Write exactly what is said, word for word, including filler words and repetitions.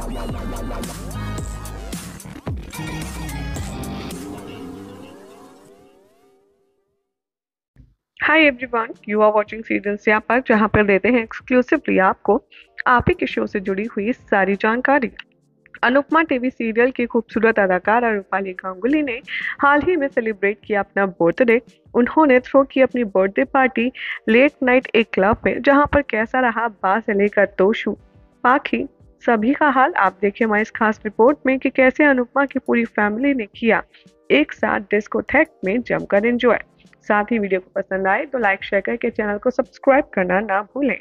Hi everyone, you are watching serial Syapaa, जहां पर देते हैं एक्सक्लूसिवली आपको आप ही के शो से जुड़ी हुई सारी जानकारी। अनुपमा टीवी सीरियल की खूबसूरत अदाकारा रूपाली गांगुली ने हाल ही में सेलिब्रेट किया अपना बर्थडे। उन्होंने थ्रो की अपनी बर्थडे पार्टी लेट नाइट एक क्लब में, जहां पर कैसा रहा बा से लेकर तोशु पाखी सभी का हाल आप देखिए हमारी इस खास रिपोर्ट में कि कैसे अनुपमा की पूरी फैमिली ने किया एक साथ डिस्कोथेक में जमकर एंजॉय। साथ ही वीडियो को पसंद आए तो लाइक शेयर करके चैनल को सब्सक्राइब करना ना भूलें।